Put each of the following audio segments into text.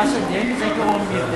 Nasıl değil? Zeki 11'de.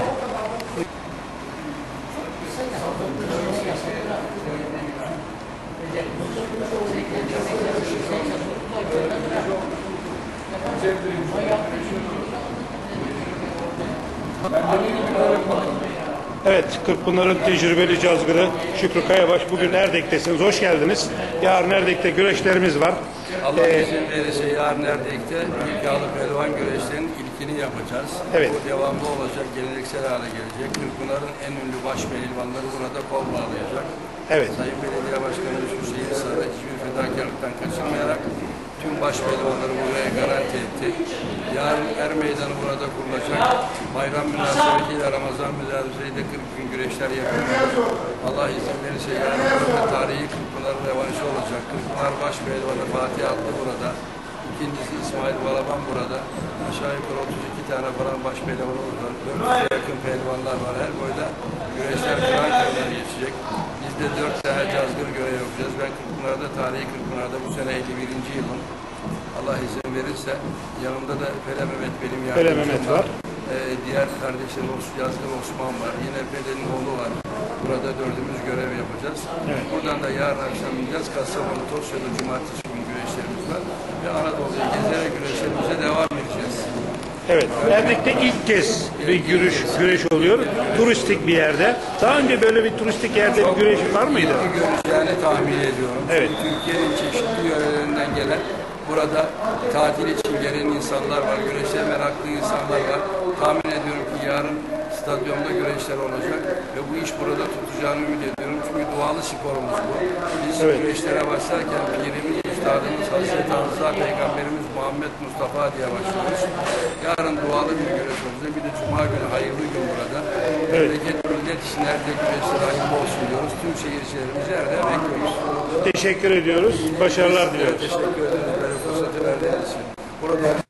Evet, Kırkpınar'ın tecrübeli cazgırı Şükrü Kayabaş bugün Erdek'tesiniz. Hoş geldiniz. Yarın Erdek'te güreşlerimiz var. Allah izin verirse yarın Erdek'te iddialı pehlivan güreşlerinin ilkini yapacağız. Evet. Bu devamlı olacak, geleneksel hale gelecek. Kırkpınar'ın en ünlü baş pehlivanları burada kol bağlayacak. Evet. Sayın Belediye Başkanımız Hüseyin Sarı hiçbir fedakarlıktan kaçırmayarak tüm baş pehlivanları buraya garanti etti. Yarın Er Meydanı burada kurulacak. Bayram münasebetiyle Ramazan münasebetiyle 40 gün güreşler yapılacak. Allah izin verirse yarın burada tarihi Kırkpınar'ın revanşı olacak. Kırkpınar baş pehlivanı Fatih Atlı burada. İkincisi İsmail Balaban burada. Aşağı yukarı 32 tane falan baş pehlivan olacak. 400'e yakın pehlivanlar var. Her boyda güreşler Kıranköy'den geçecek. Biz de 4 tane cazgır görev yapacağız. Ben Kırkpınar'da, tarihi Kırkpınar'da bu sene 51. yılım. Allah izin verirse yanımda da Pele Mehmet benim yardımcım var. Diğer kardeşlerim Yazgın Osman var. Yine Pele'nin oğlu var. Burada dördümüz görev yapacağız. Evet. Buradan da yarın akşam gideceğiz. Kastamonu, Tosya'da cumartesi günü güreşlerimiz var. Ve Anadolu'ya gezerek güreşlerimize devam edeceğiz. Evet, Erdek'te ilk kez bir güreş oluyor. Turistik bir yerde. Daha önce böyle bir turistik yerde bir güreş var mıydı? Görüşlerini tahmin ediyorum. Evet. Türkiye'nin çeşitli yörelerinden gelen, burada tatil için gelen insanlar var, güreşe meraklı insanlar var. Tahmin ediyorum ki yarın stadyumda güreşler olacak ve bu iş burada tutacağını ümit ediyorum. Çünkü doğalı sporumuz bu. Biz güreşlere başlarken pirimiz, üstadımız Hazreti Hamza Peygamberimiz Muhammed Mustafa diye başlıyoruz. Yarın doğalı bir güreş olacak. Bir de Cuma günü hayırlı gün burada. Memleket millet için nerede güreşler hayırlı olsun diyoruz. Tüm seyircilerimizi nerede bekliyoruz. Teşekkür ediyoruz. Başarılar diliyoruz. Teşekkür ederiz. Böyle fırsatı verdiğiniz için. Burada